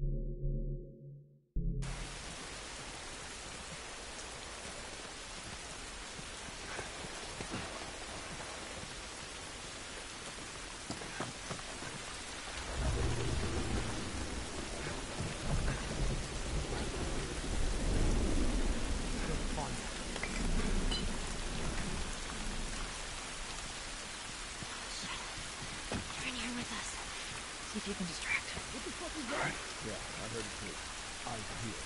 See if you can distract him. What the fuck is that? Yeah, I heard it too. I hear.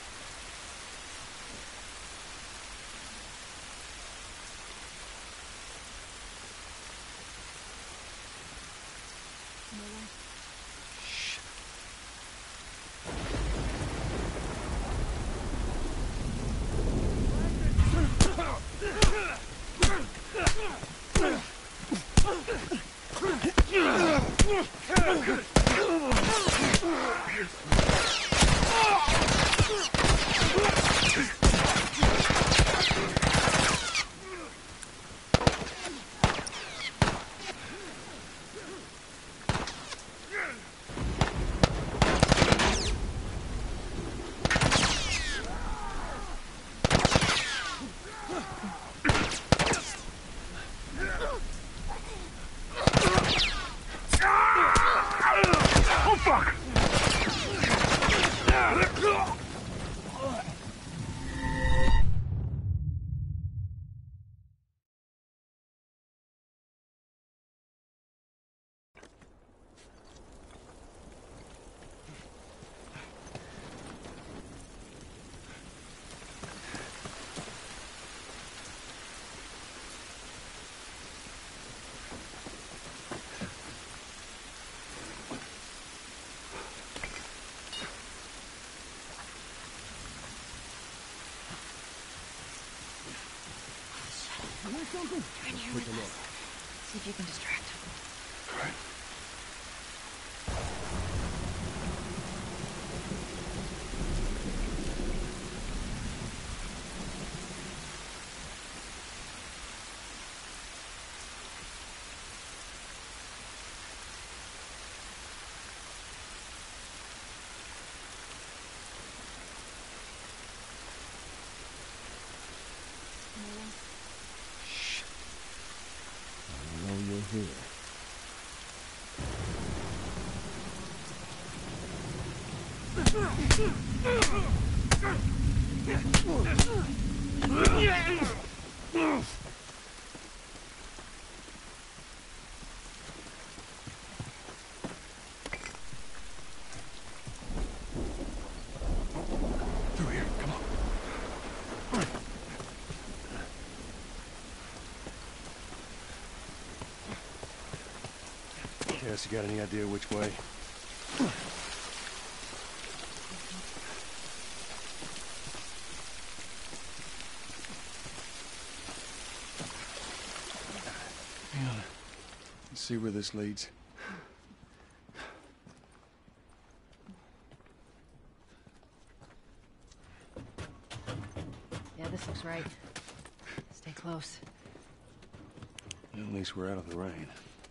Something? Turn here with us. See if you can distract him. All right. Here. Through here, come on. Cass, you got any idea which way? Hang on. Let's see where this leads. Yeah, this looks right. Stay close. At least we're out of the rain.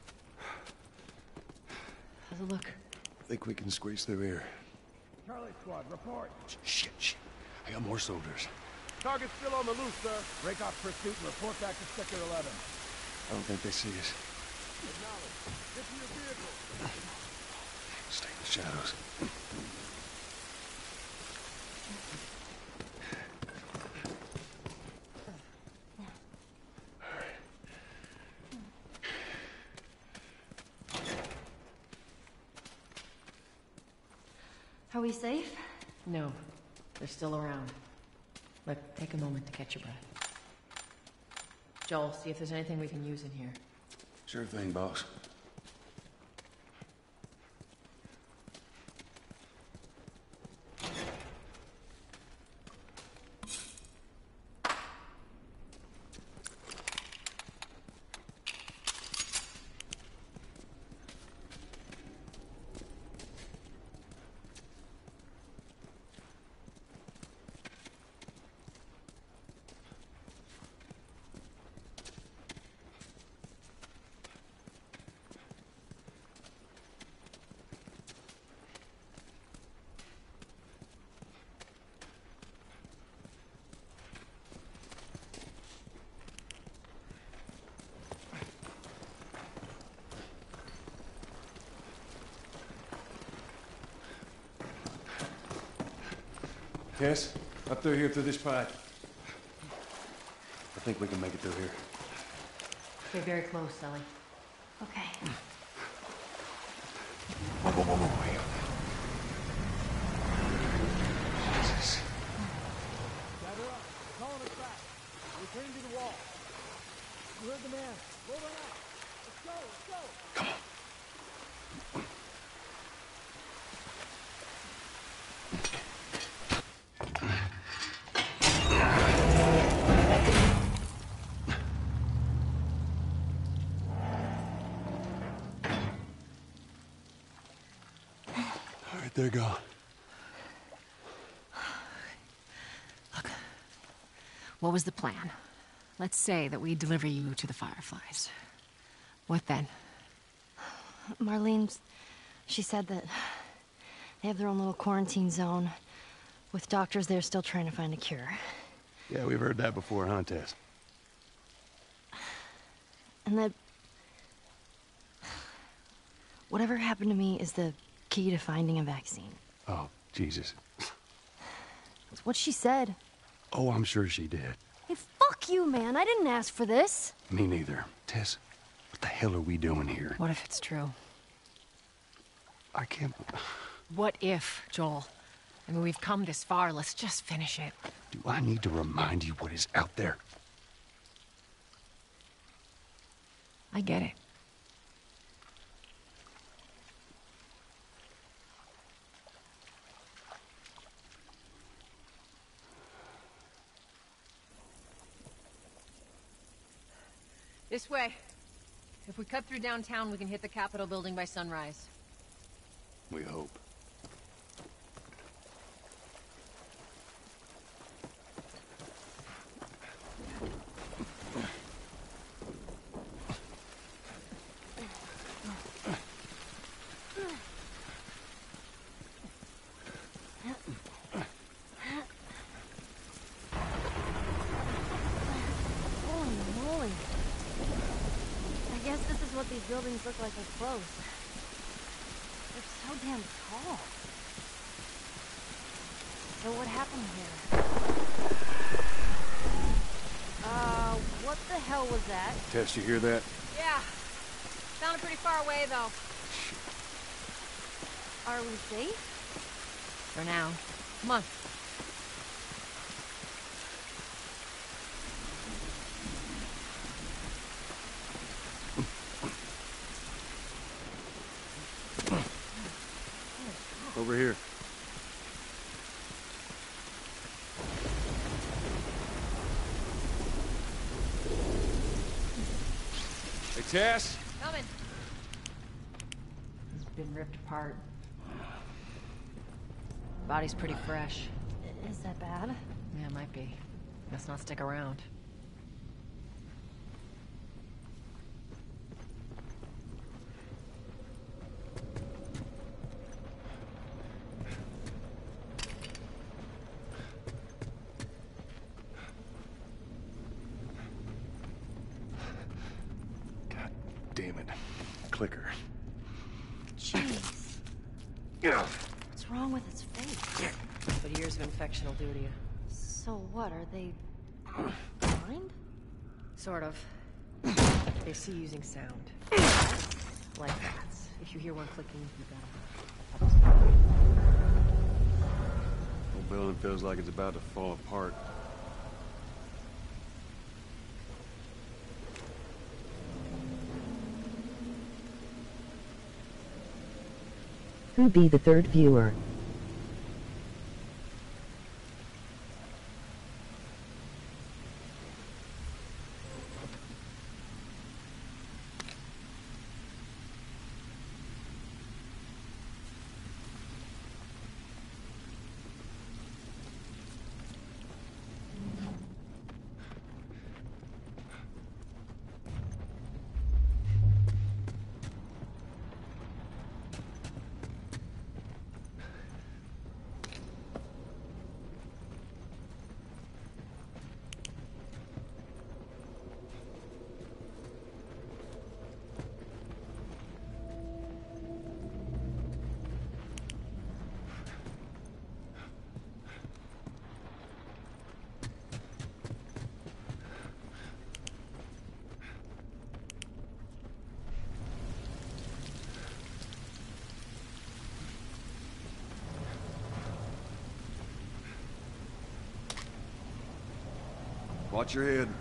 How's it look? Think we can squeeze through here. Charlie Squad, report. Shit. I got more soldiers. Target's still on the loose, sir. Break off pursuit and report back to Sector 11. I don't think they see us. Acknowledge. Get to your vehicle. Stay in the shadows. Are we safe? No. They're still around. Look, take a moment to catch your breath. Joel, see if there's anything we can use in here. Sure thing, boss. Tess, up through here through this pipe. I think we can make it through here. Stay very close, Sully. Okay. Whoa, whoa, whoa, whoa, wait. Jesus. Gather up. They're calling us back. We're returning to the wall. You heard the man. Roll it out. Let's go, let's go. Come on. All right, they're gone. Look, what was the plan? Let's say that we deliver you to the Fireflies. What then? Marlene, she said that they have their own little quarantine zone with doctors there still trying to find a cure. Yeah, we've heard that before, huh, Tess? And that whatever happened to me is the key to finding a vaccine. Oh, Jesus. That's what she said. Oh, I'm sure she did. Hey, fuck you, man. I didn't ask for this. Me neither. Tess, what the hell are we doing here? What if it's true? I can't... What if, Joel? I mean, we've come this far. Let's just finish it. Do I need to remind you what is out there? I get it. This way. If we cut through downtown, we can hit the Capitol building by sunrise. We hope. Holy moly. I guess this is what these buildings look like up close. They're so damn tall. So what happened here? What the hell was that? Tess, you hear that? Yeah. Sounded pretty far away, though. Are we safe? For now. Come on. Over here. Hey, Tess! Coming. It's been ripped apart. Body's pretty fresh. Is that bad? Yeah, it might be. Let's not stick around. God damn it. Clicker. Jeez. Yeah. What's wrong with its face? But years of infection will do to you. So what, are they blind? Sort of. They see using sound. Like bats. If you hear one clicking, you gotta... Whole building feels like it's about to fall apart. Who be the third viewer? Watch your head.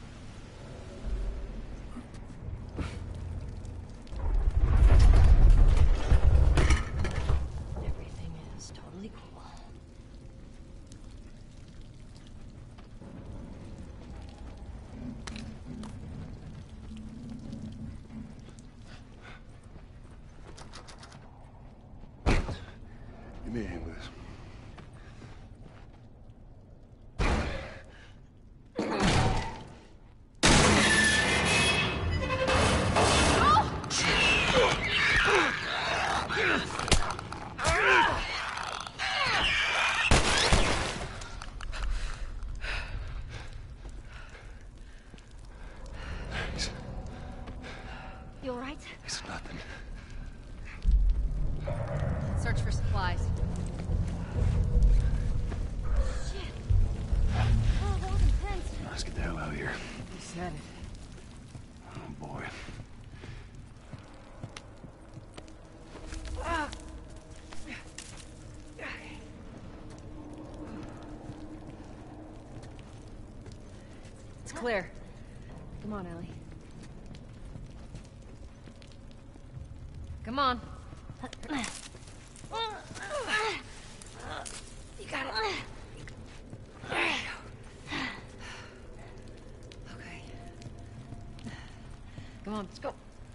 Everything is totally cool. Give me a hand with this. You alright? It's nothing. Search for supplies. Shit. Oh, that was intense. Let's get the hell out of here. You said it. Oh, boy. It's clear. Come on, Ellie. Come on. You got it. Okay. Come on, let's go.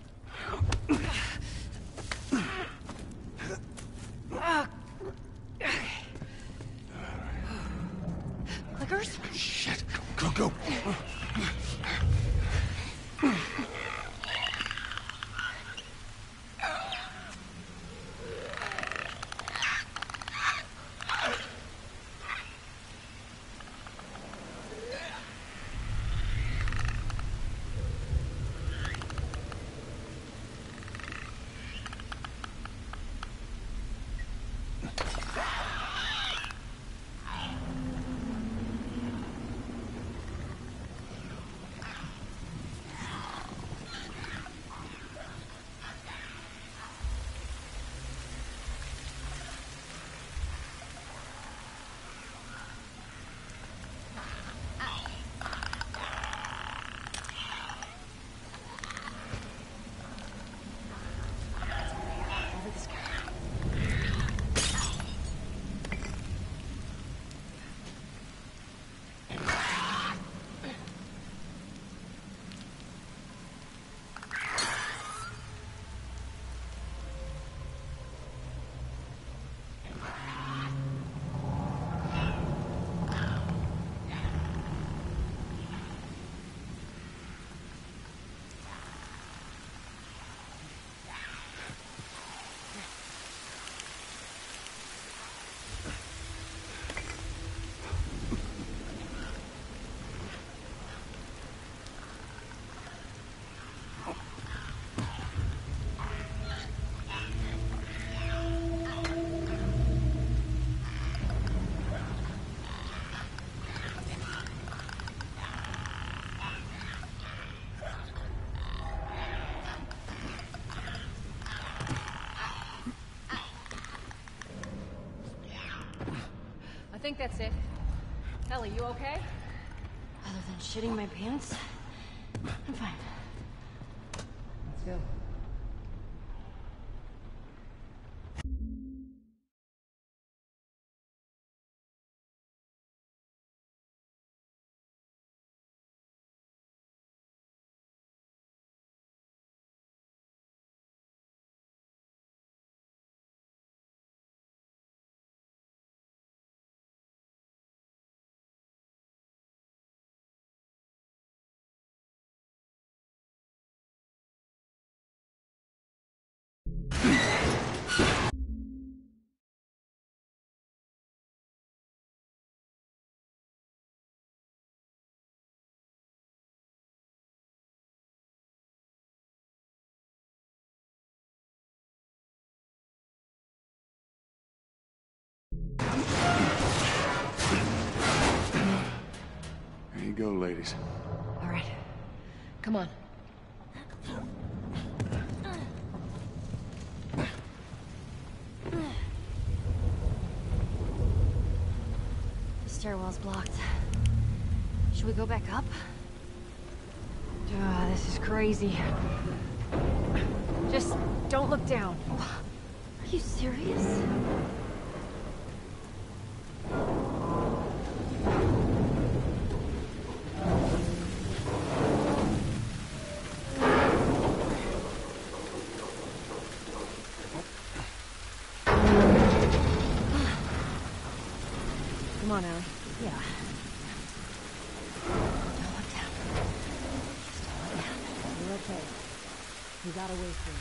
Clickers? Shit. Go, go. I think that's it. Ellie, you okay? Other than shitting my pants, I'm fine. Let's go. There you go, ladies. All right. Come on. The stairwell's blocked. Should we go back up? This is crazy. Just don't look down. Are you serious? Come on, Ellie. Yeah. Don't look down. Just don't look down. You're okay. We got away soon.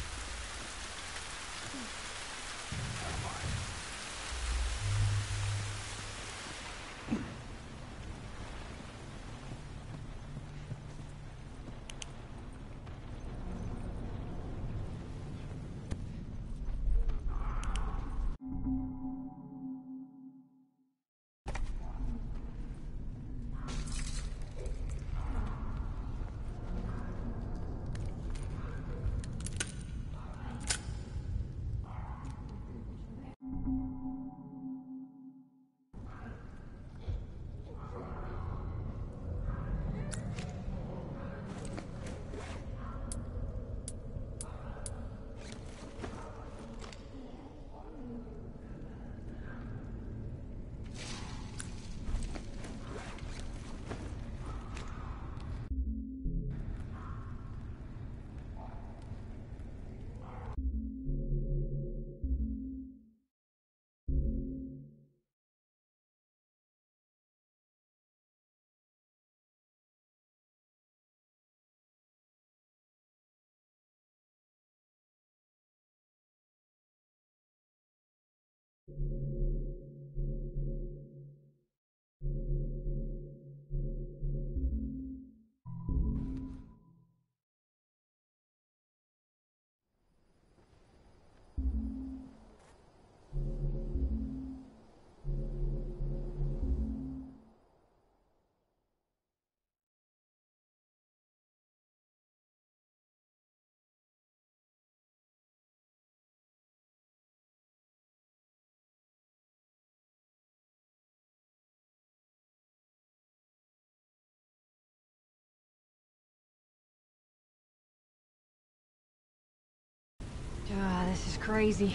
This is crazy.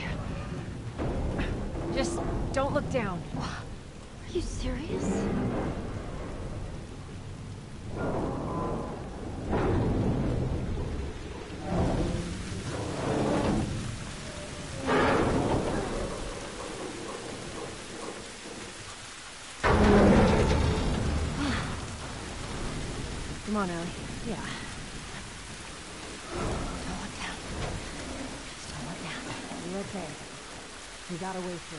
Just don't look down. Are you serious? Come on, Ellie. Yeah. Don't look down. Just don't look down. You're okay. We got away soon.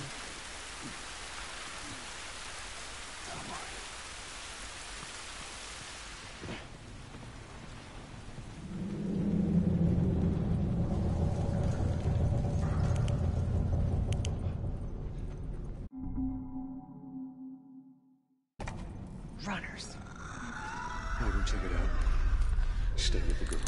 Runners. I'll go check it out. Stay with the girl.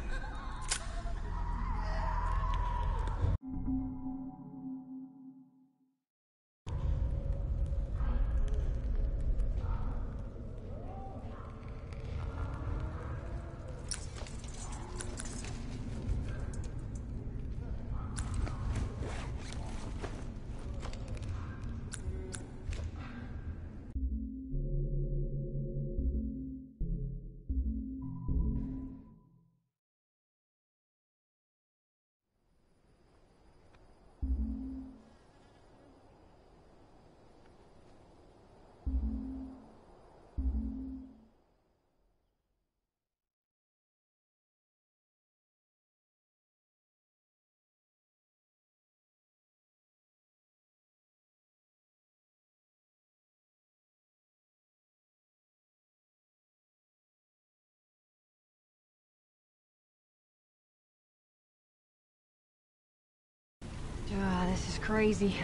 This is crazy.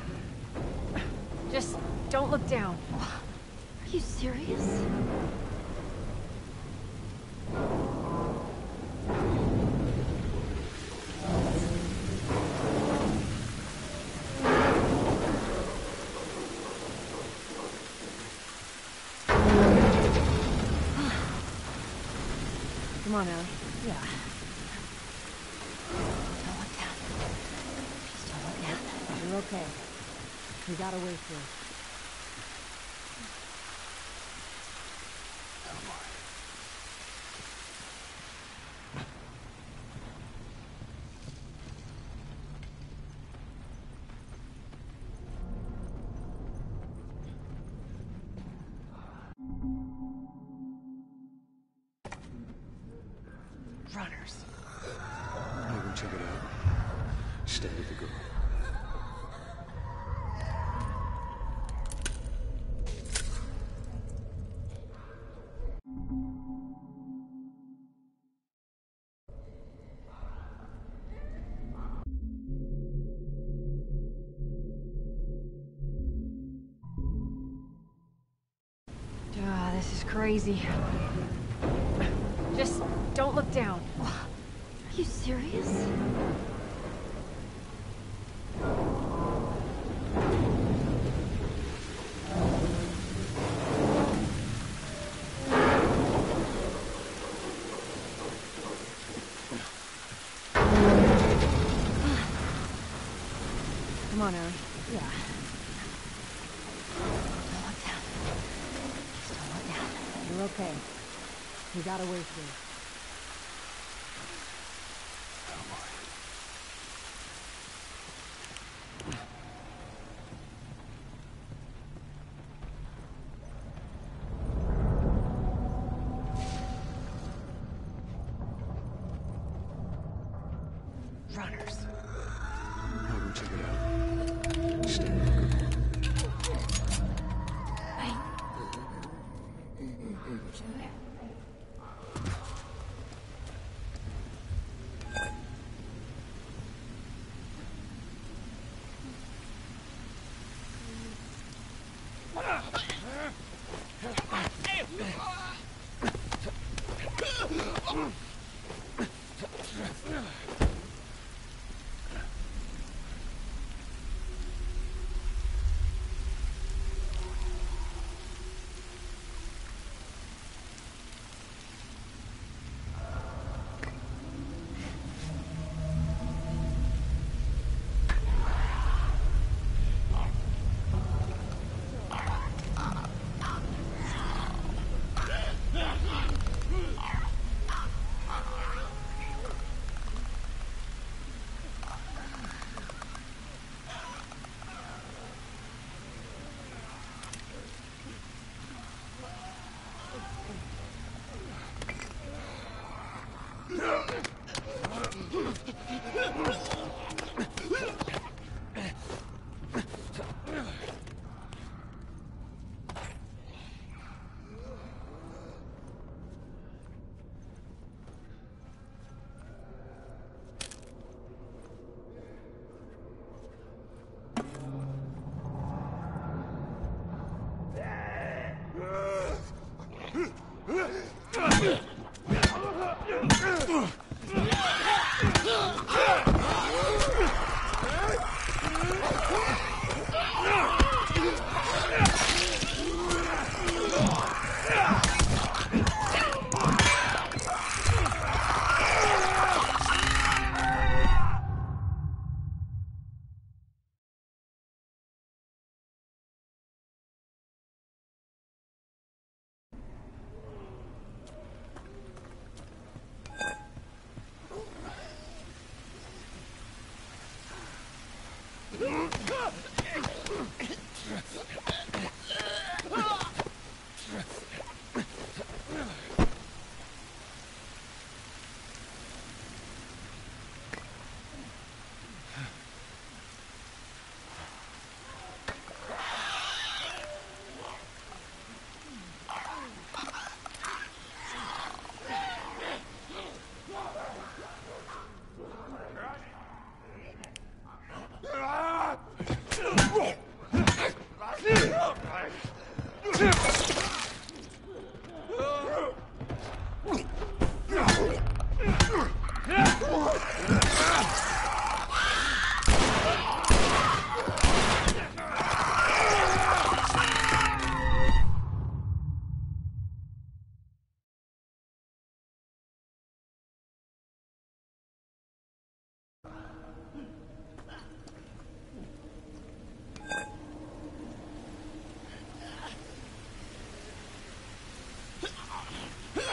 Just don't look down. Are you serious? Come on, Ellie. Yeah. Don't look down. Just don't look down. You're okay. We got a way through. Runners. Hey, go check it out. Stay with the girl. Ah, this is crazy. Just don't look down. Are you serious? Come on, Ellie. Yeah. Don't look down. Just don't look down. You're okay. We got a way through. Runners. Hey, go check it out. Stay with the girl.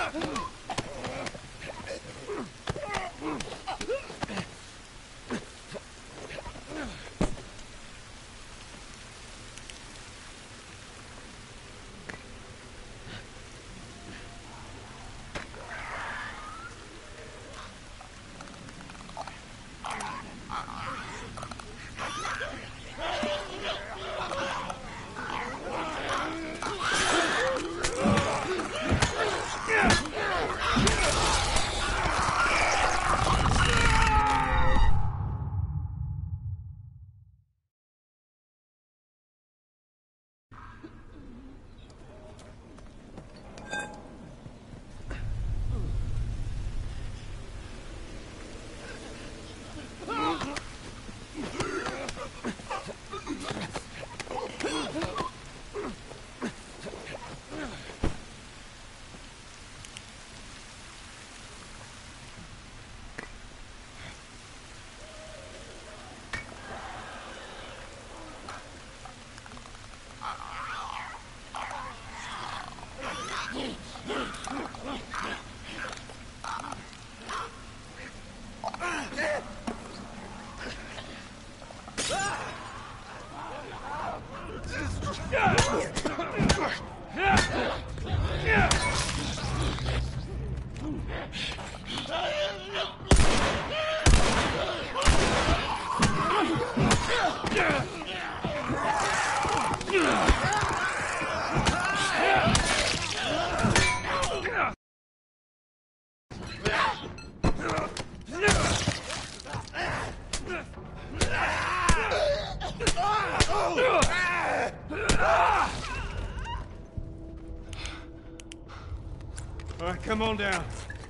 All right, come on down.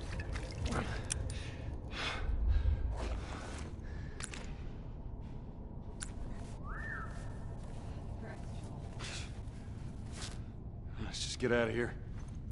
Let's just get out of here.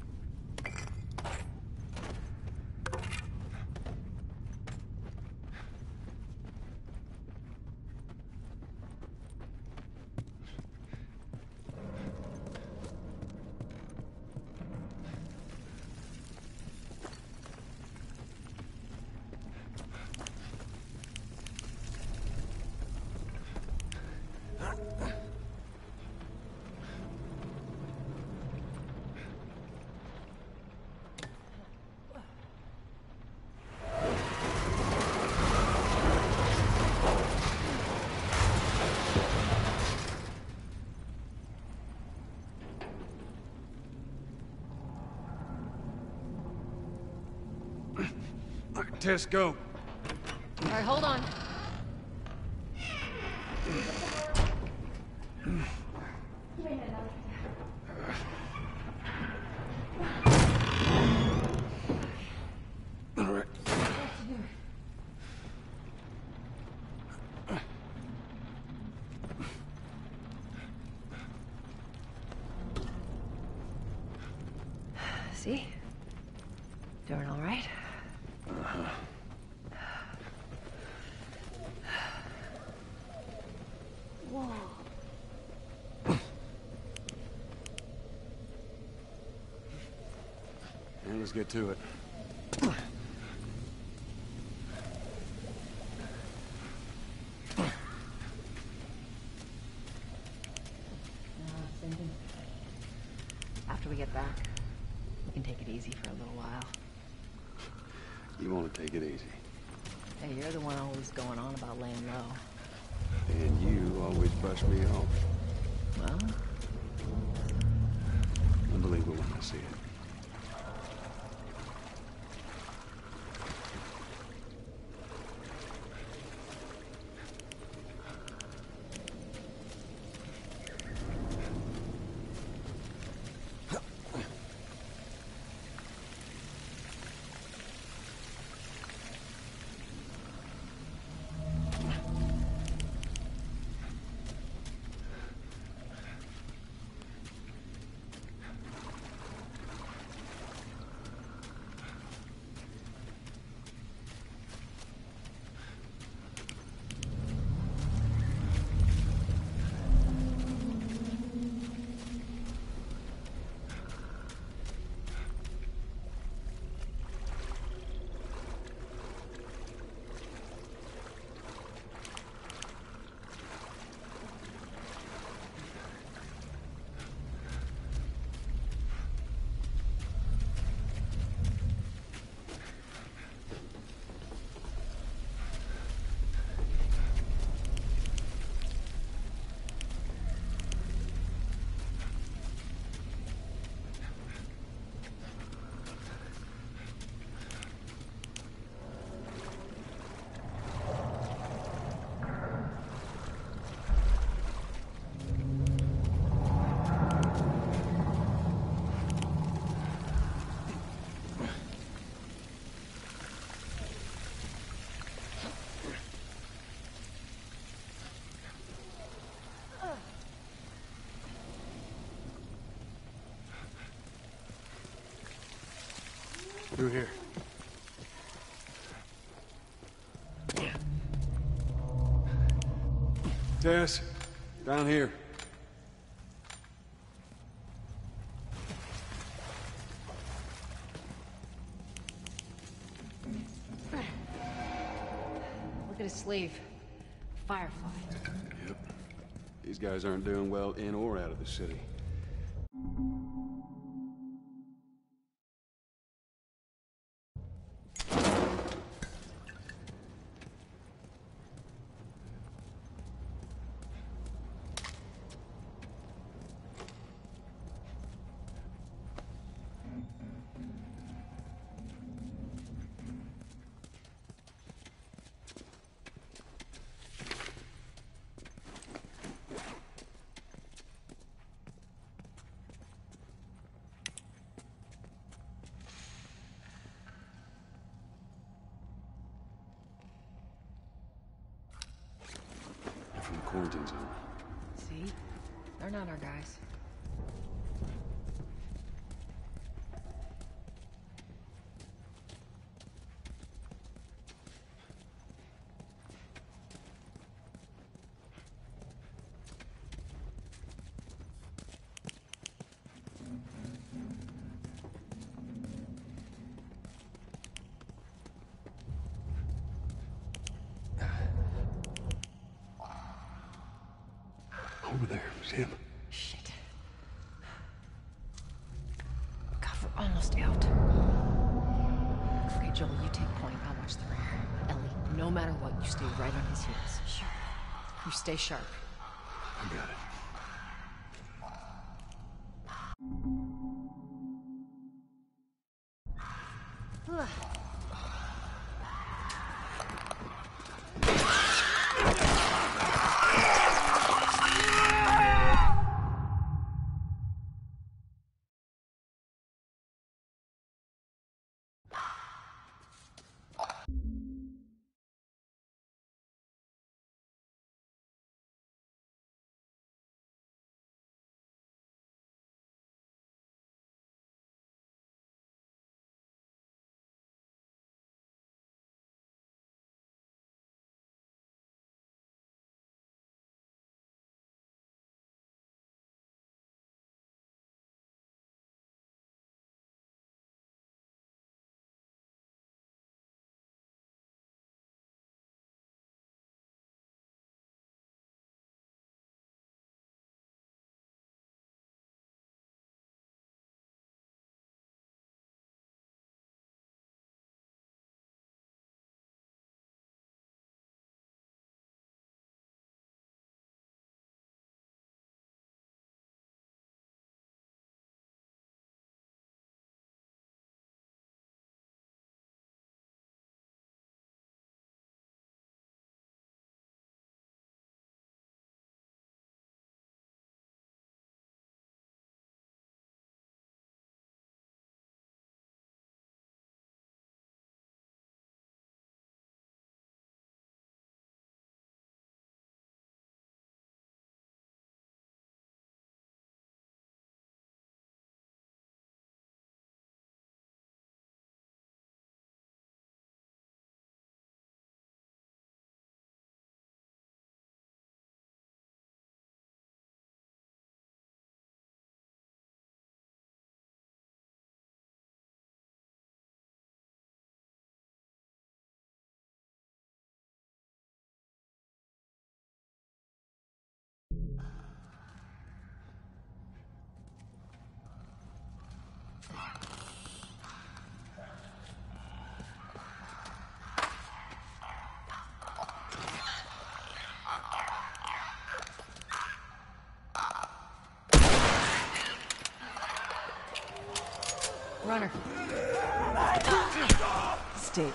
All right, Tess, go. All right, hold on. All right. See? Doing all right? Whoa. And let's get to it. After we get back, we can take it easy for a little while. You want to take it easy. Hey, you're the one always going on about laying low. And you always brush me off. Well, I believe it when I see it. Through here. Tess, down here. Look at his sleeve. Firefly. Yep. These guys aren't doing well in or out of the city. From the quarantine zone. See? They're not our guys. Over there, it's him. Shit. God, we're almost out. Okay, Joel, you take point. I'll watch the rear. Ellie, no matter what, you stay right on his heels. Sure. You stay sharp. I got it. Runner. Stay.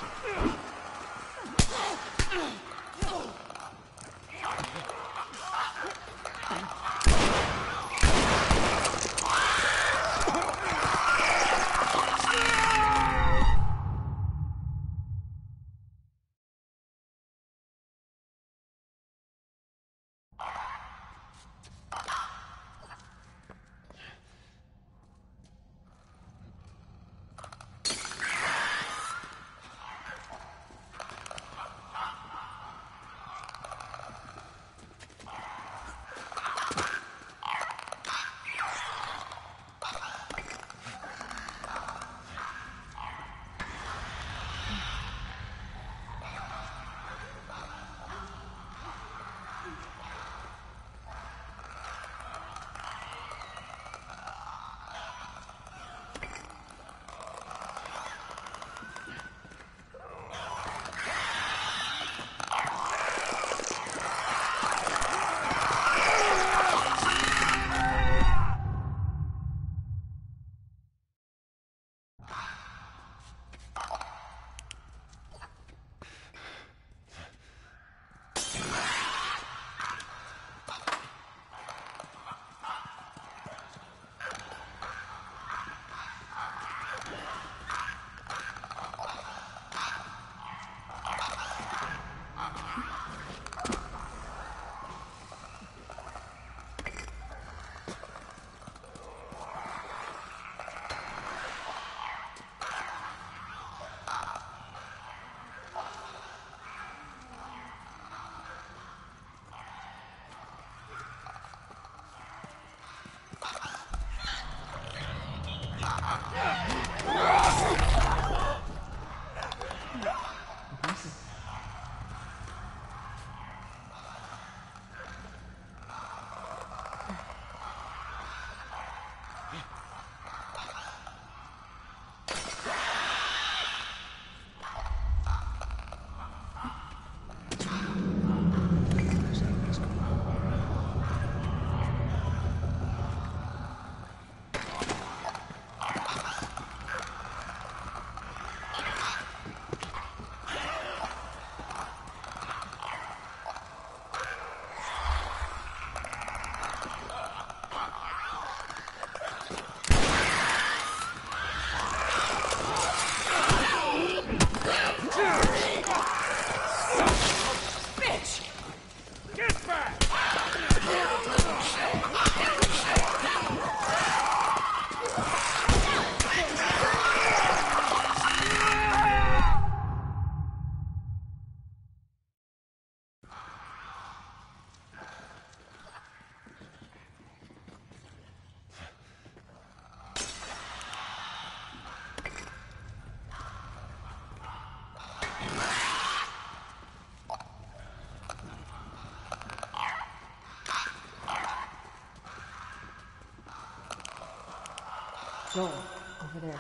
Joel, over there.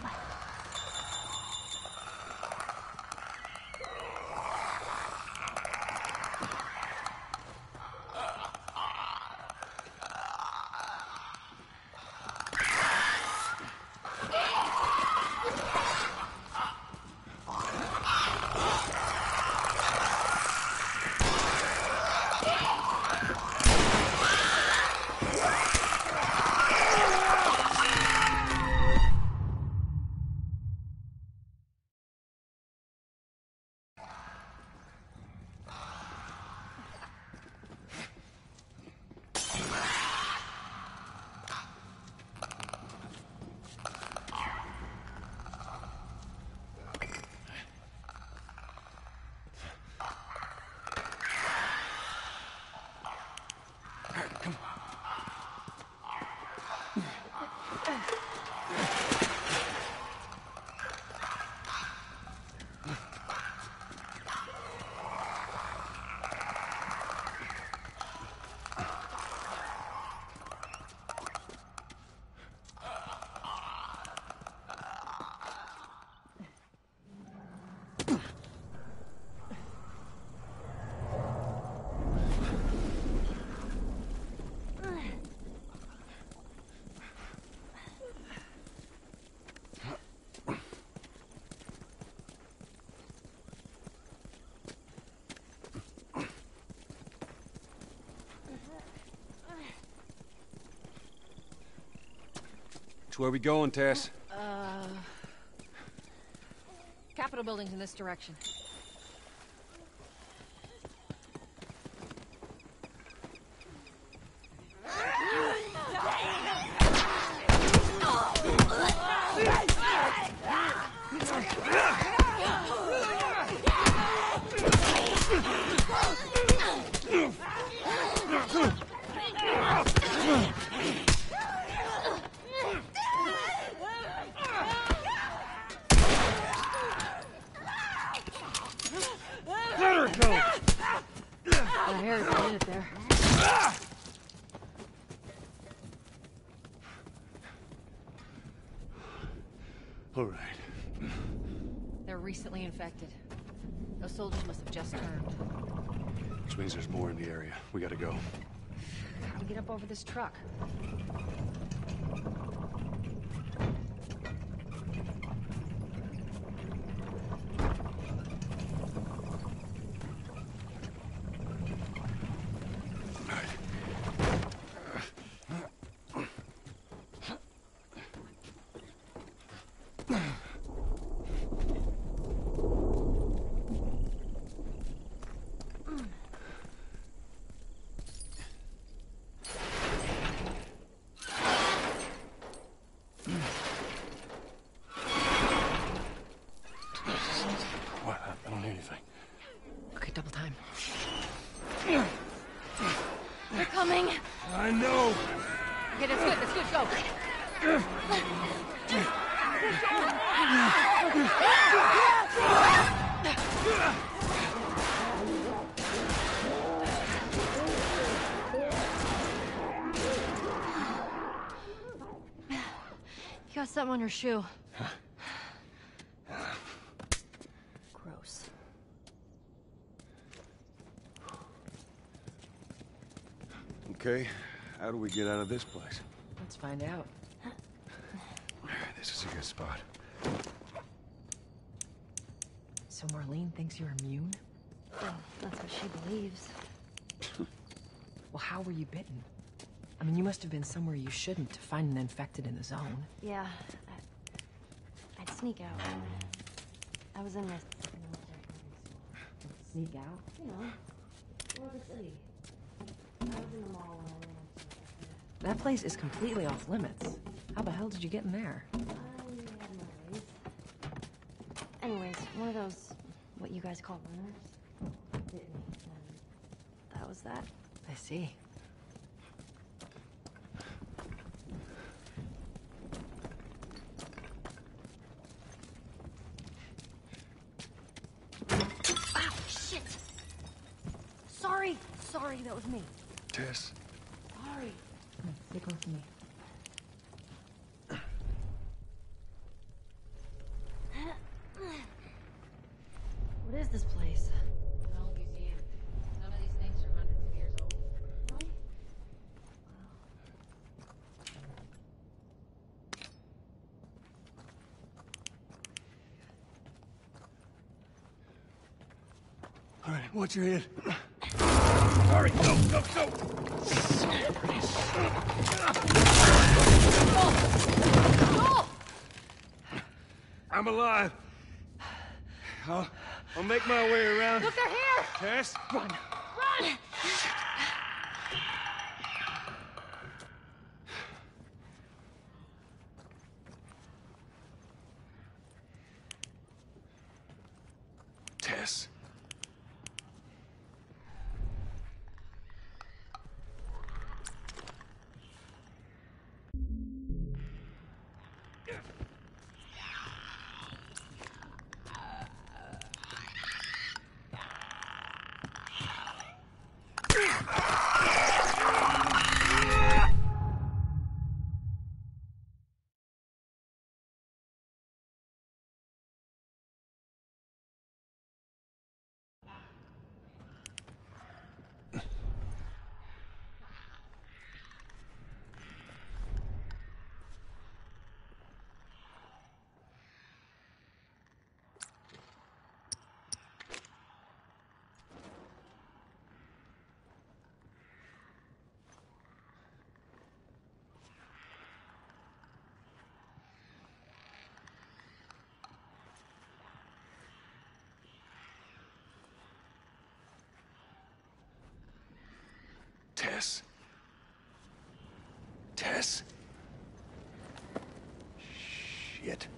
Where we going, Tess? Capitol building's in this direction. All right. They're recently infected. Those soldiers must have just turned. Which means there's more in the area. We gotta go. How do we get up over this truck? Okay, double time. They're coming. I know. Okay, that's good, go. You got something on your shoe. Gross. Okay, how do we get out of this place? Let's find out. This is a good spot. So Marlene thinks you're immune? Well, that's what she believes. Well, how were you bitten? I mean, you must have been somewhere you shouldn't to find an infected in the zone. Yeah, I'd sneak out. I was in my second military school. Sneak out? You know, Florida City. I was in the mall when I ran into it. That place is completely off limits. How the hell did you get in there? I had my ways. Anyways, one of those, what you guys call runners, bit me, and that was that. I see. Ow, shit! Sorry, that was me. Tess, Sorry. Stick with me. What is this place? An old museum. Some of these things are hundreds of years old. Really? all right, watch your head. Sorry, go! I'm alive. I'll make my way around. Look, they're here! Tess? Run! Tess. Tess? Tess? Shit.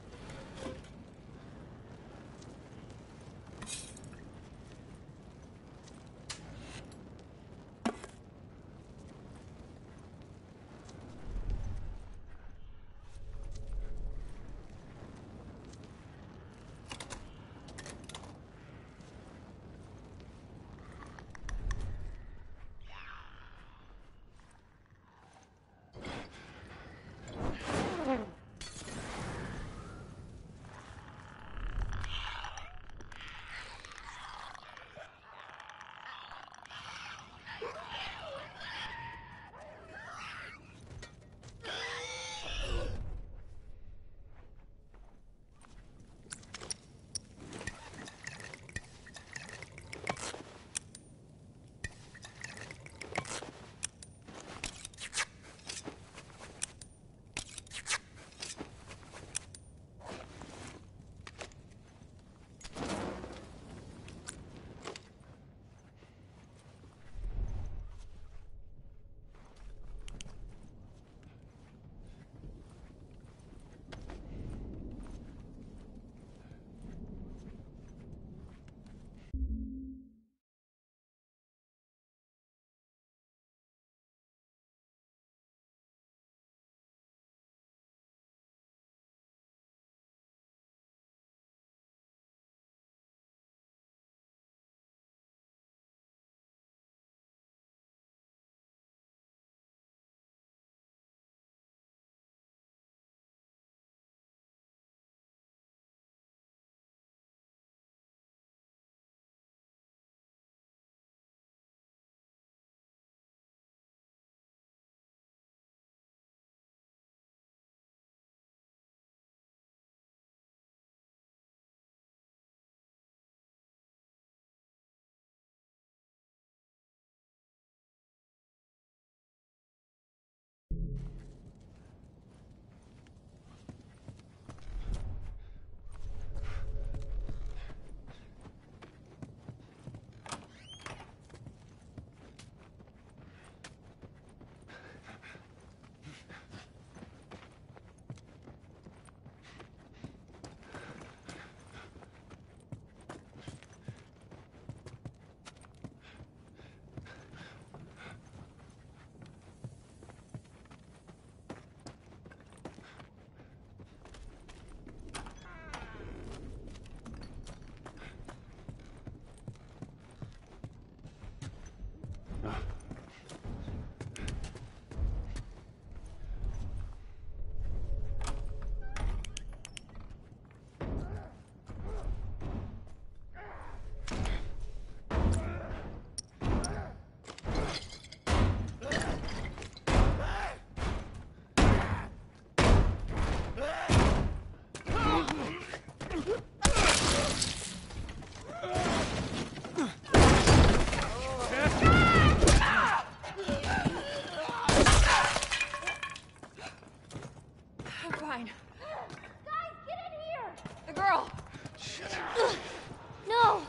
fine. Guys, get in here! The girl! No!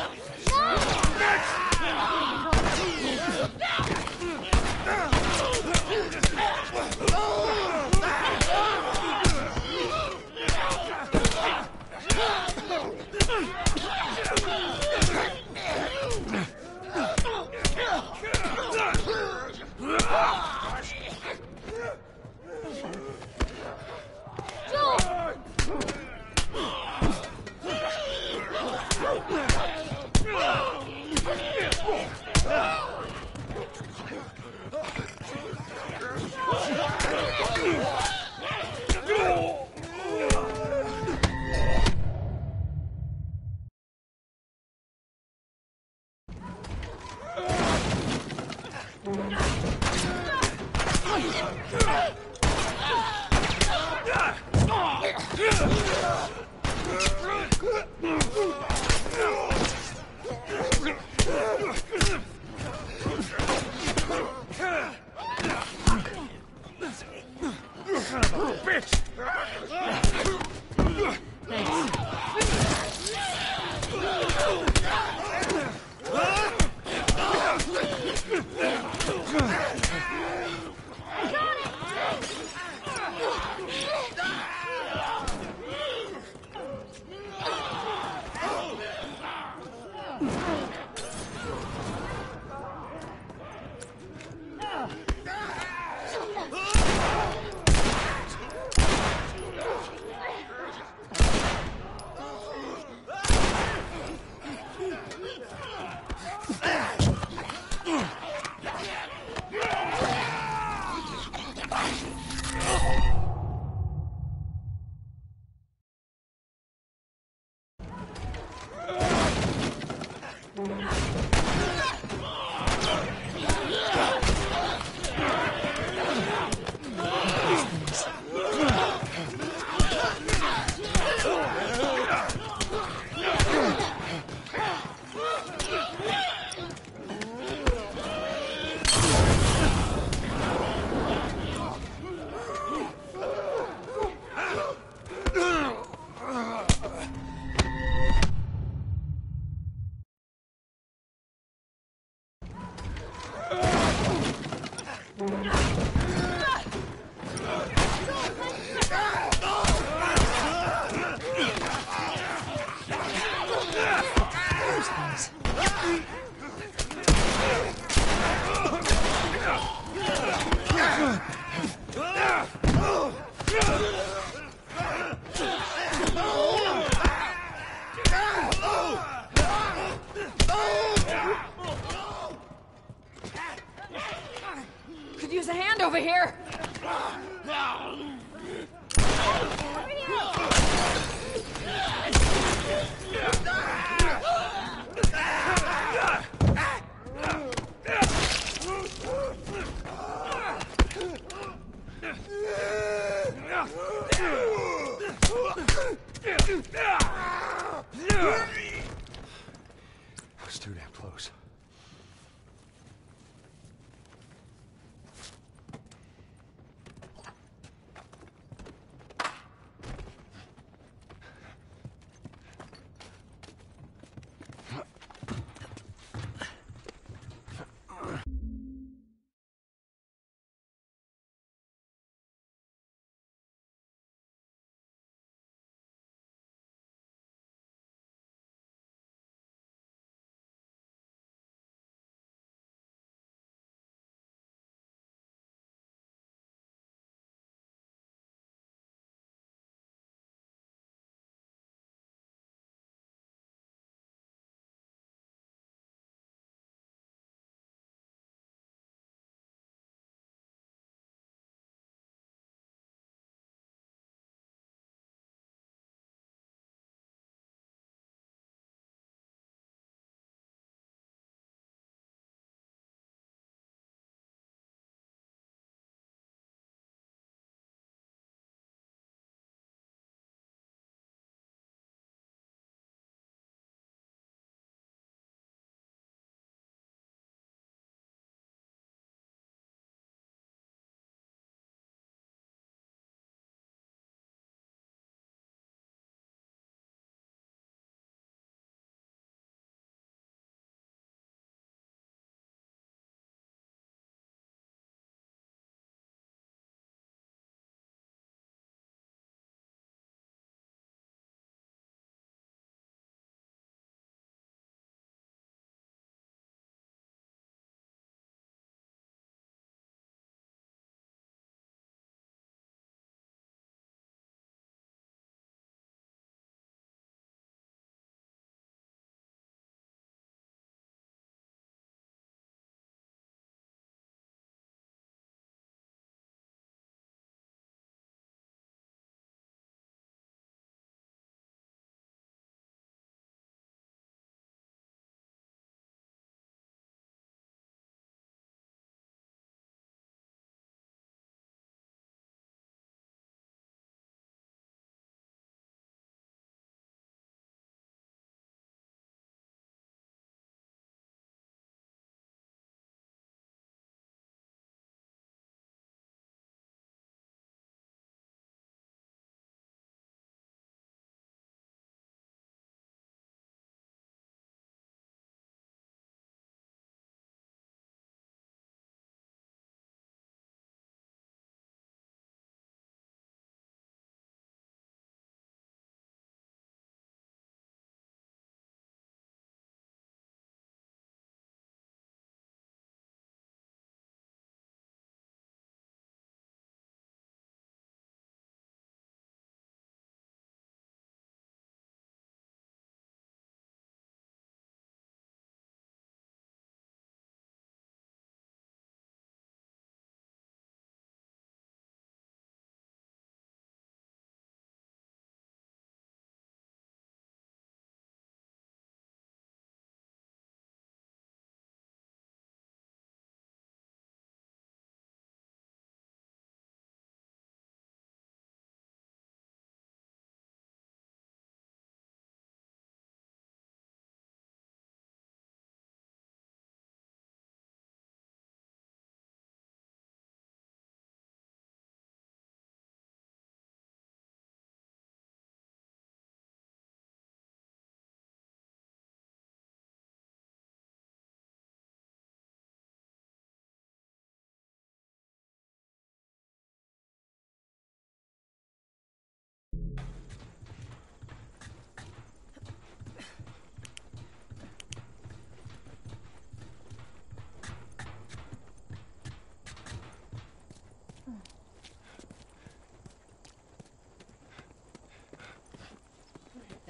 Could use a hand over here! I was too damn close.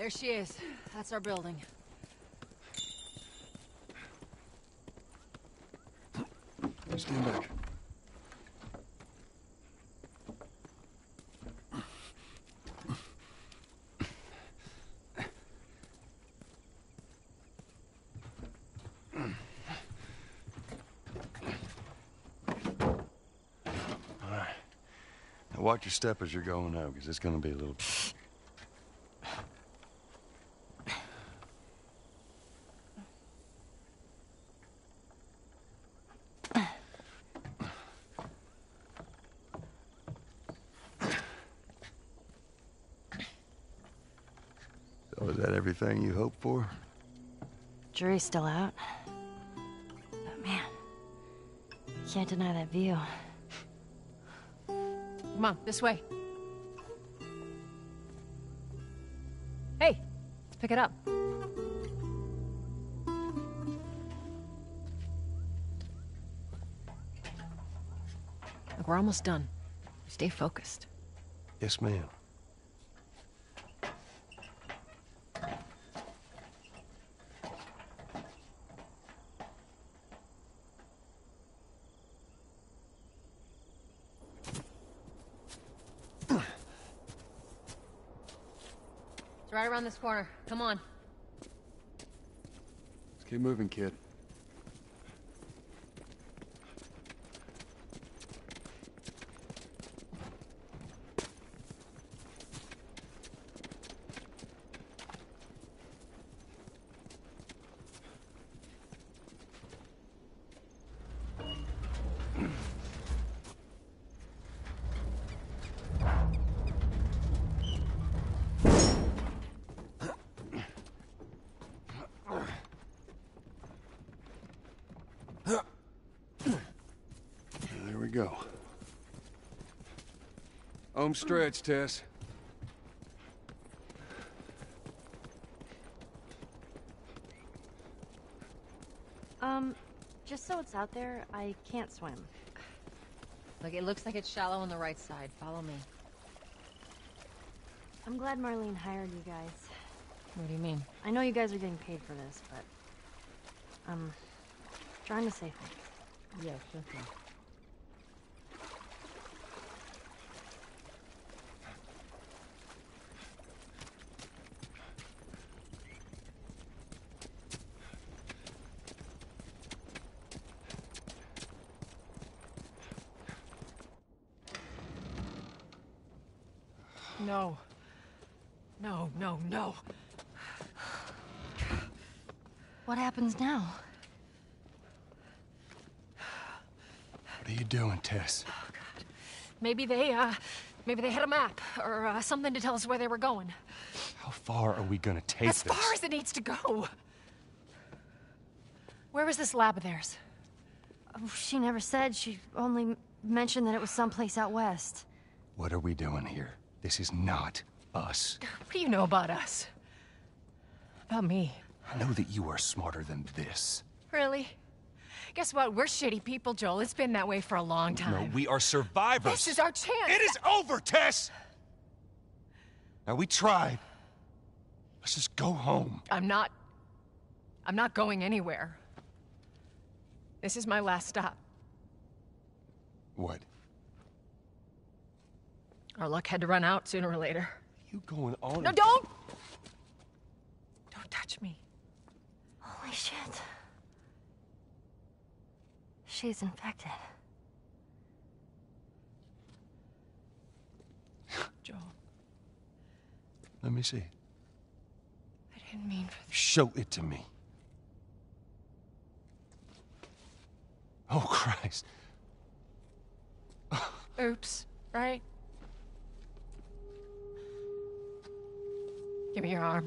There she is. That's our building. Stand back. Now watch your step as you're going out, because it's gonna be a little... So is that everything you hoped for? Jury's still out. But man, can't deny that view. Come on, this way. Hey, let's pick it up. Look, we're almost done. Stay focused. Yes, ma'am. It's right around this corner. Come on. Let's keep moving, kid. There we go. Home stretch, Tess. Just so it's out there, I can't swim. Look, it looks like it's shallow on the right side. Follow me. I'm glad Marlene hired you guys. What do you mean? I know you guys are getting paid for this, but I'm trying to save things. Yeah, sure thing. No. No, no, no. What happens now? What are you doing, Tess? Maybe they had a map or something to tell us where they were going. How far are we gonna take As this? far as it needs to go. Where was this lab of theirs? Oh, she never said. She only mentioned that it was someplace out west. What are we doing here? This is not us. What do you know about us? About me? I know that you are smarter than this. Really? Guess what? We're shitty people, Joel. It's been that way for a long time. No, we are survivors. This is our chance. It is over, Tess! Now, we tried. Let's just go home. I'm not going anywhere. This is my last stop. What? Our luck had to run out sooner or later. You going on? No, don't! Don't touch me. Holy shit. She's infected. Joel, Let me see. I didn't mean for this. Show it to me. Oh, Christ. Oops, right? Give me your arm.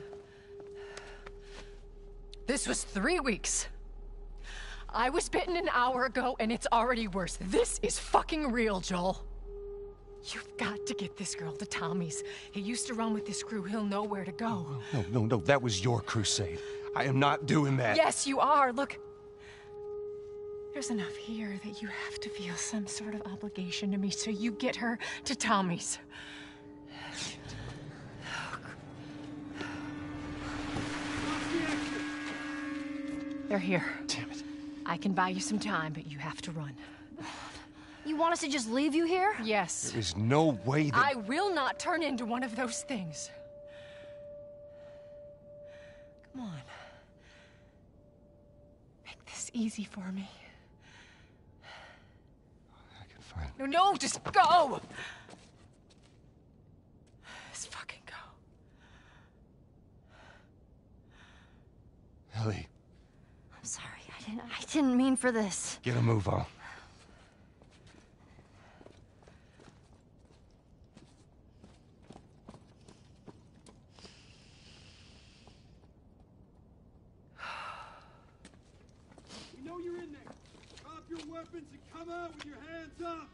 This was 3 weeks. I was bitten an hour ago, and it's already worse. This is fucking real, Joel. You've got to get this girl to Tommy's. He used to run with this crew. He'll know where to go. No. That was your crusade. I am not doing that. Yes, you are. Look. There's enough here that you have to feel some sort of obligation to me, so you get her to Tommy's. They're here. Damn it. I can buy you some time, but you have to run. You want us to just leave you here? Yes. There's no way that... I will not turn into one of those things. Come on. Make this easy for me. I can find... No, just go! Just fucking go. Ellie, I'm sorry. I didn't mean for this. get a move on. We know you're in there. Drop your weapons and come out with your hands up.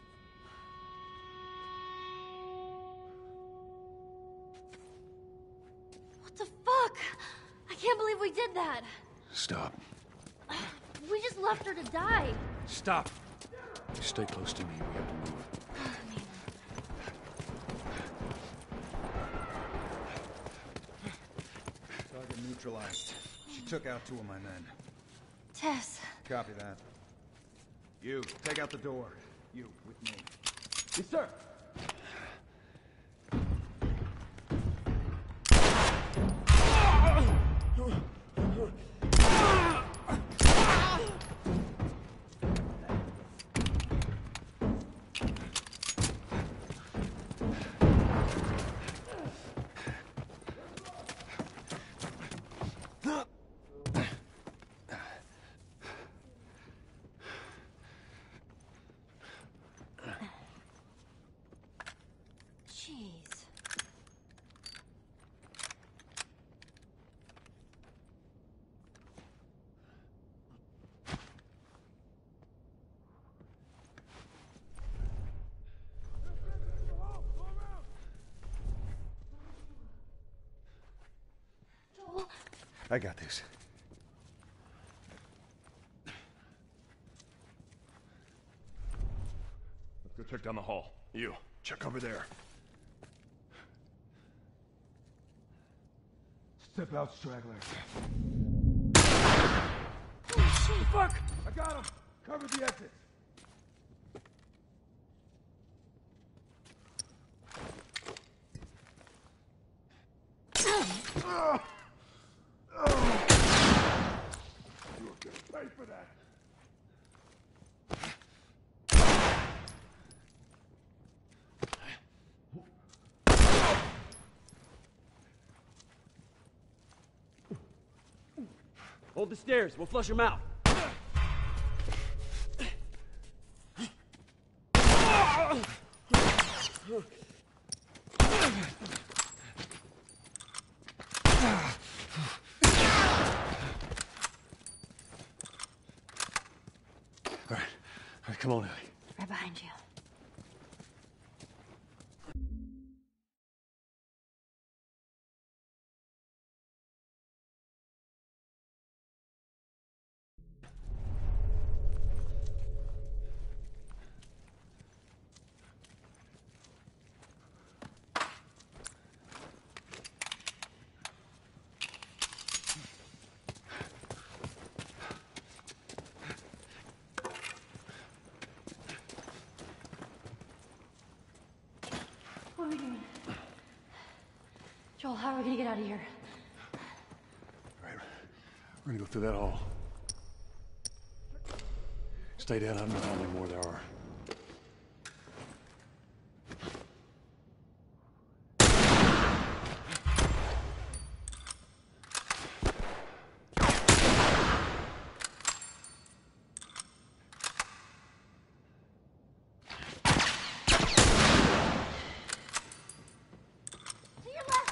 What the fuck? I can't believe we did that. Stop. We just left her to die. Stop. Stay close to me. We have to move. Target neutralized. She took out 2 of my men. Tess. Copy that. You, take out the door. You, with me. Yes, sir. Jeez. Joel. I got this. Let's go check down the hall. You, check over there. Step out, straggler. Oh, shit. Fuck! I got him! Cover the exit. You're gonna pay for that. Hold the stairs. We'll flush him out. All right, come on, Ellie. Right behind you. What are we doing? Joel, how are we gonna get out of here? All right, we're gonna go through that hall. Stay down. I don't know how many more there are. To your left!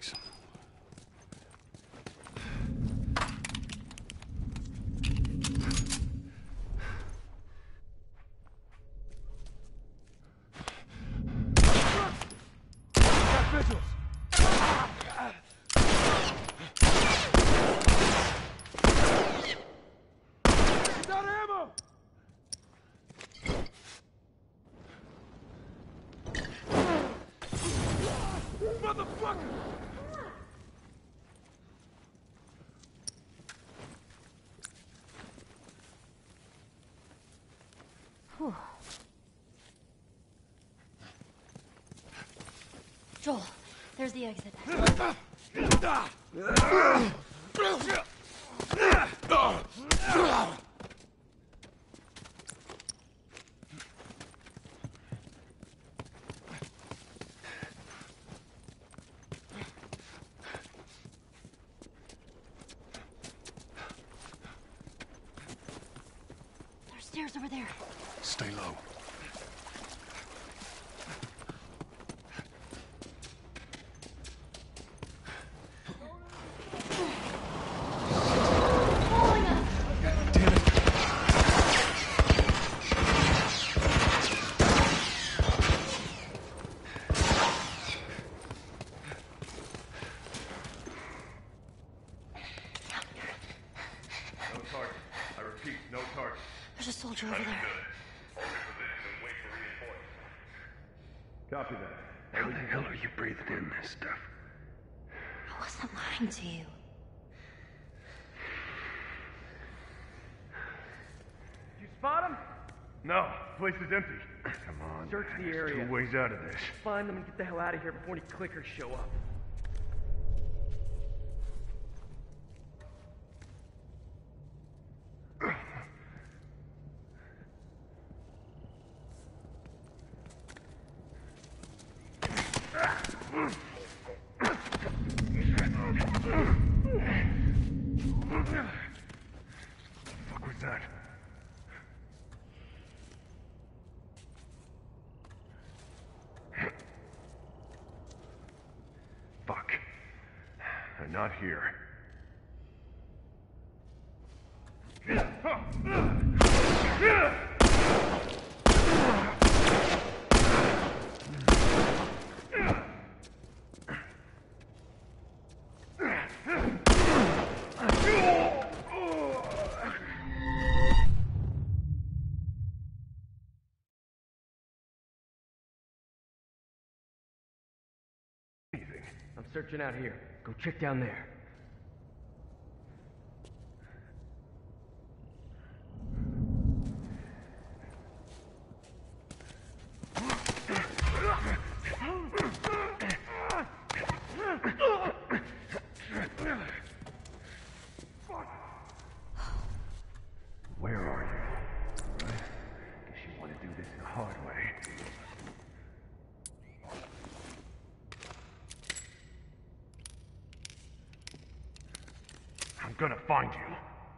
Thanks. Joel, there's the exit. There's stairs over there. Stay low. There's a soldier over there. Copy that. How the hell are you breathing in this stuff? I wasn't lying to you. You spot him? No, place is empty. Come on. Search the there's area. 2 ways out of this. Find them and get the hell out of here before any clickers show up. What was that? Fuck. They're not here. I'm searching out here. Go check down there. Where are you? Guess you want to do this the hard way. I'm gonna find you.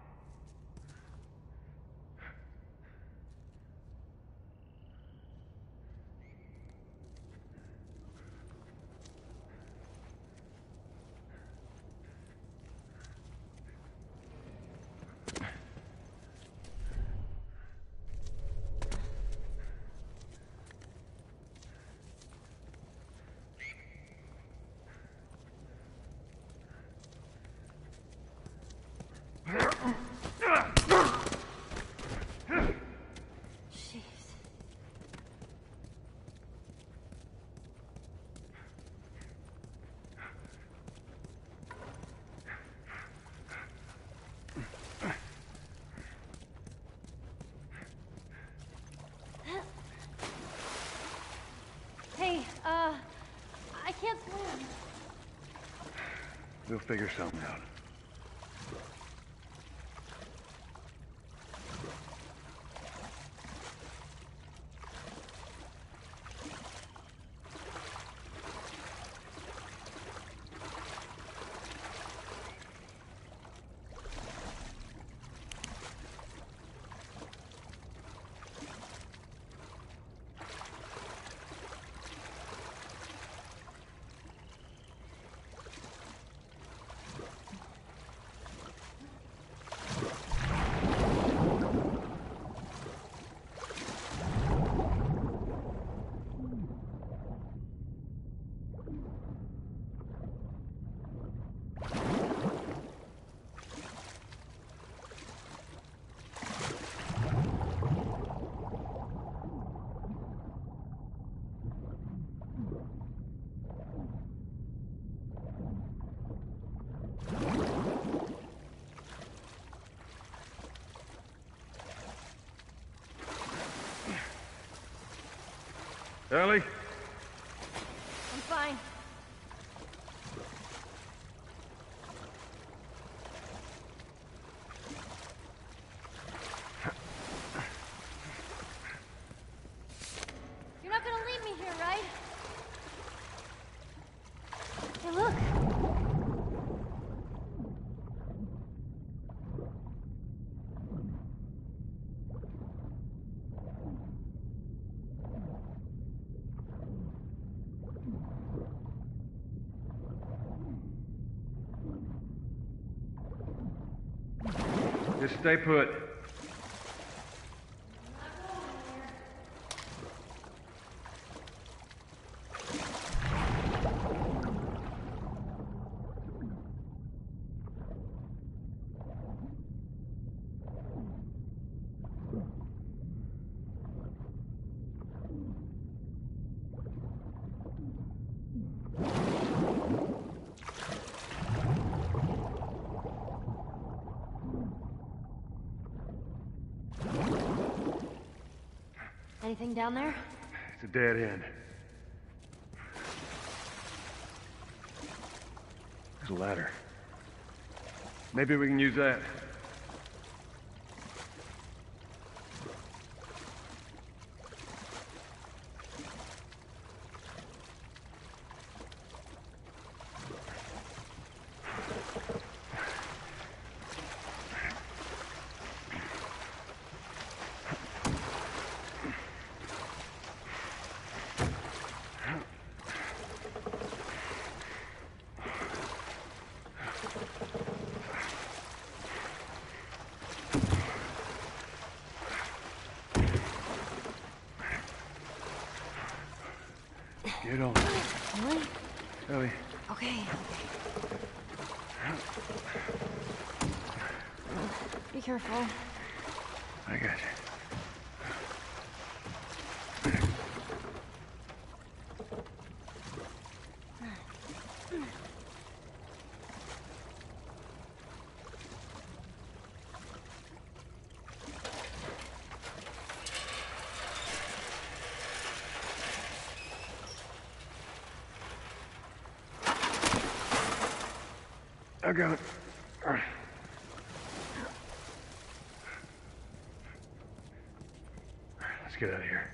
Jeez. Hey, I can't swim. We'll figure something out. Ellie? I'm fine. You're not gonna leave me here, right? Hey, look. Just stay put. Anything down there? It's a dead end. There's a ladder. Maybe we can use that. Get on. Really? Ellie. Okay. Be careful. I got you. I got it. All right. Let's get out of here.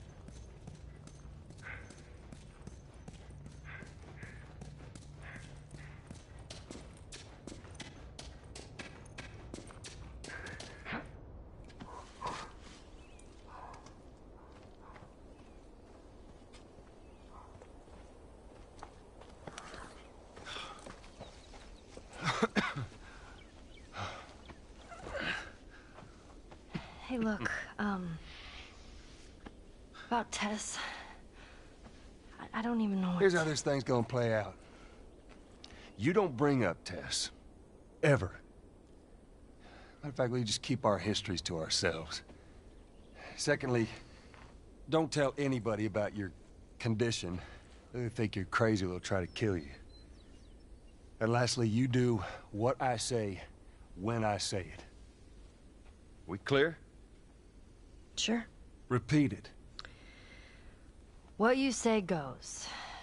Hey, look, about Tess. I don't even know what Here's how this thing's gonna play out. You don't bring up Tess. Ever. Matter of fact, we just keep our histories to ourselves. Secondly, don't tell anybody about your condition. They think you're crazy, they'll try to kill you. And lastly, you do what I say, when I say it. We clear? Sure. Repeat it. What you say goes.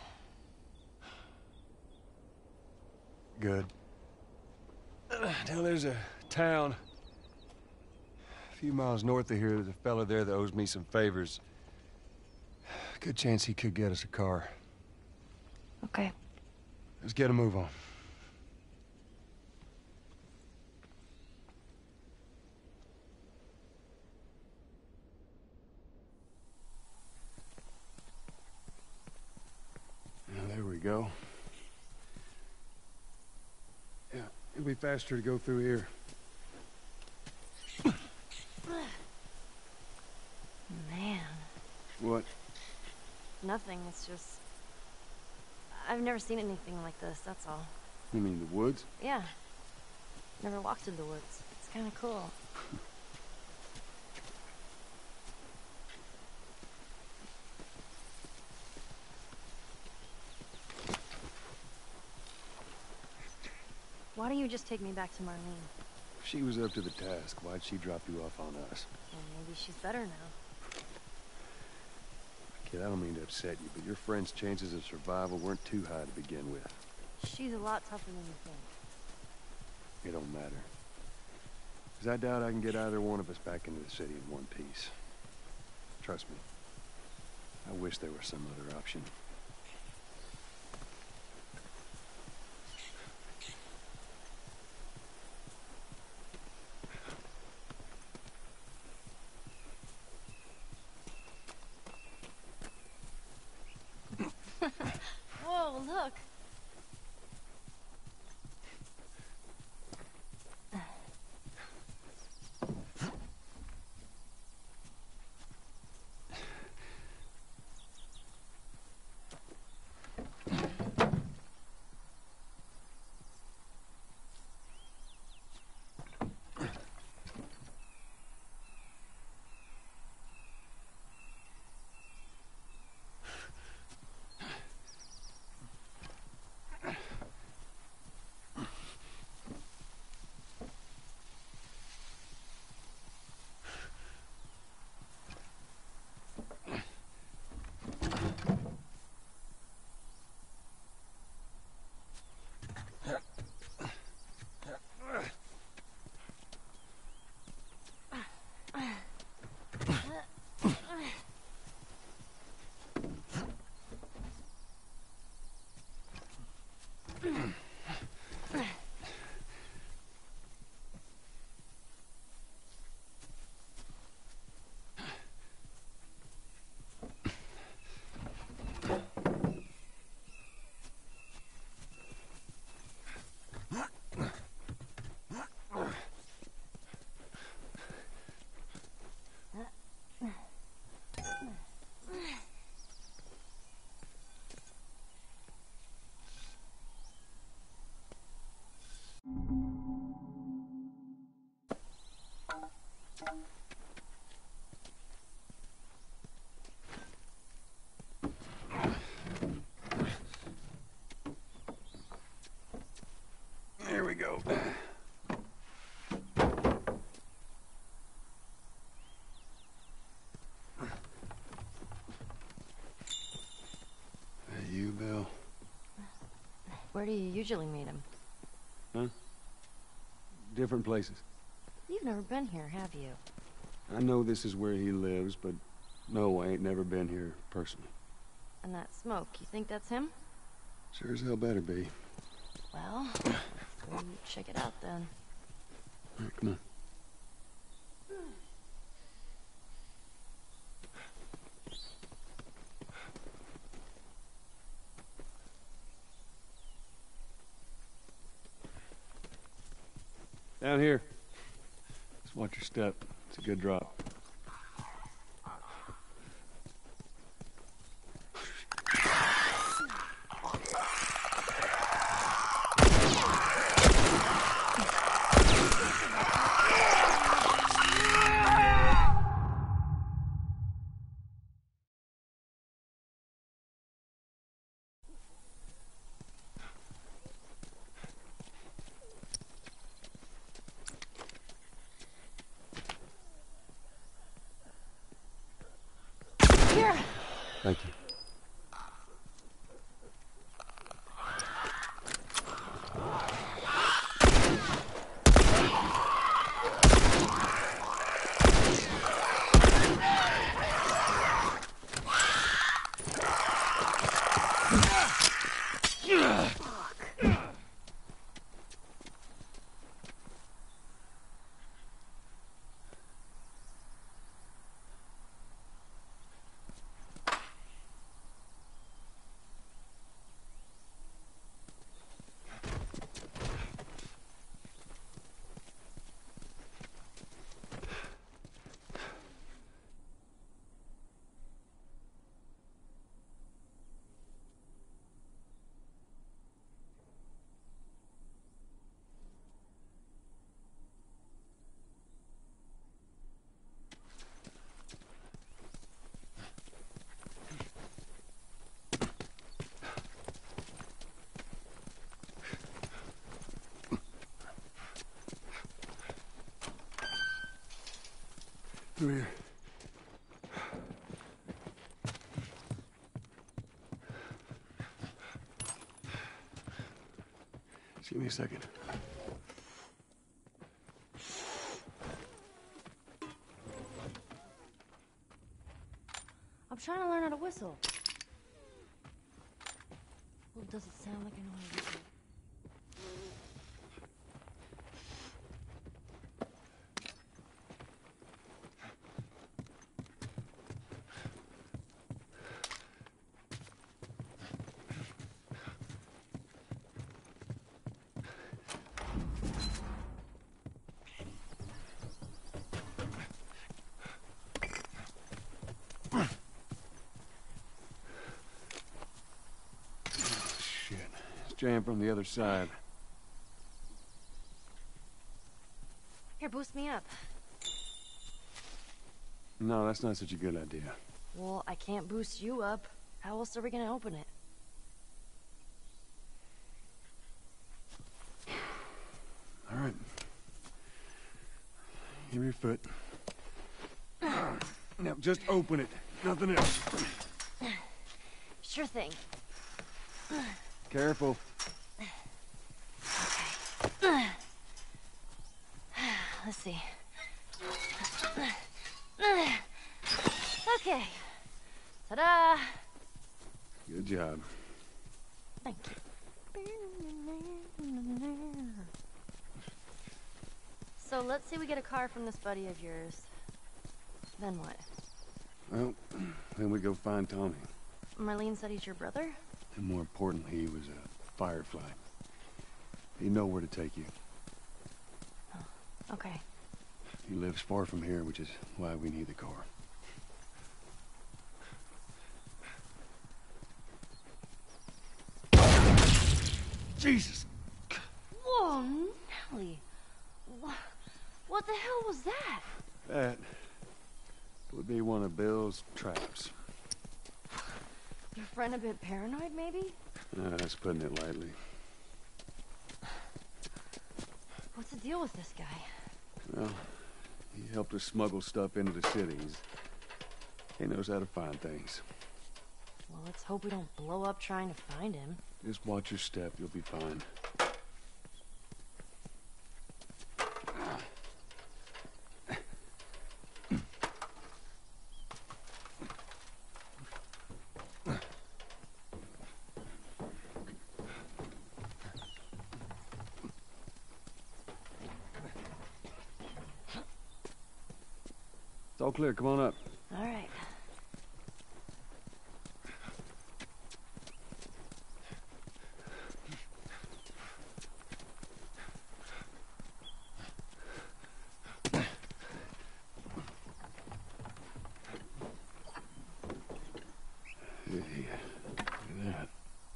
Good. Now there's a town a few miles north of here. There's a fella there that owes me some favors. Good chance he could get us a car. Okay. Let's get a move on. There we go. Yeah, it'll be faster to go through here. Man. What? Nothing, it's just... I've never seen anything like this, that's all. You mean the woods? Yeah. Never walked through the woods. It's kind of cool. Why don't you just take me back to Marlene? She was up to the task. Why'd she drop you off on us? Well, maybe she's better now. I Kid, I don't mean to upset you, but your friend's chances of survival weren't too high to begin with. She's a lot tougher than you think. It don't matter. Because I doubt I can get either one of us back into the city in one piece. Trust me. I wish there was some other option. Whoa, look! Here we go. Hey, you, Bill? Where do you usually meet him? Huh? Different places. You've never been here, have you? I know this is where he lives, but no, I ain't never been here personally. And that smoke, you think that's him? Sure as hell better be. Well, we'll check it out then. All right, come on. Down here. Just watch your step. It's a good drop. Here! Thank you. Through here. Give me a second. I'm trying to learn how to whistle. Well, does it sound like I know how to whistle? Jam from the other side. Here, boost me up. No, that's not such a good idea. Well, I can't boost you up. How else are we gonna open it? All right. Give me your foot. Now, just open it. Nothing else. Sure thing. Careful. Okay. Let's see. Okay. Ta-da! Good job. Thank you. So let's say we get a car from this buddy of yours. Then what? Well, then we go find Tommy. Marlene said he's your brother? And more importantly, he was a Firefly. He'd know where to take you. Oh, okay. He lives far from here, which is why we need the car. Jesus! Whoa, Nelly! What the hell was that? That would be one of Bill's traps. Your friend a bit paranoid, maybe? That's putting it lightly. What's the deal with this guy? Well, he helped us smuggle stuff into the cities. He knows how to find things. Well, let's hope we don't blow up trying to find him. Just watch your step, you'll be fine. It's all clear, come on up. All right. Hey, look at that.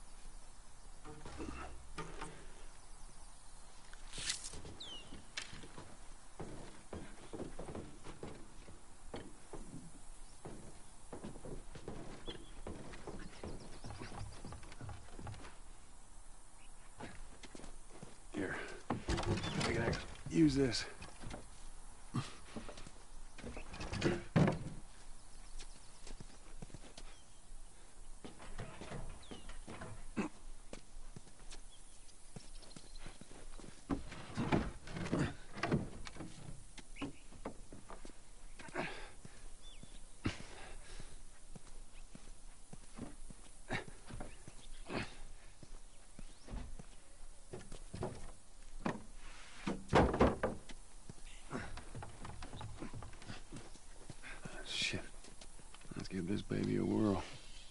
Here, I can actually use this. Shit. Let's give this baby a whirl.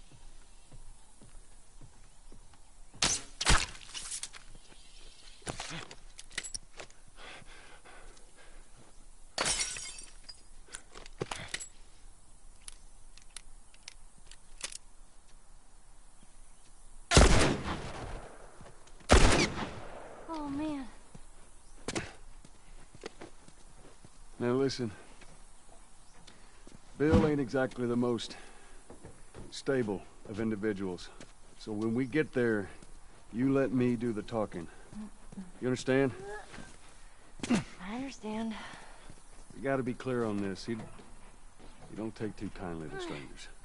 Oh, man. Now listen. Bill ain't exactly the most stable of individuals. So when we get there, you let me do the talking. You understand? I understand. We gotta be clear on this. He don't take too kindly to strangers.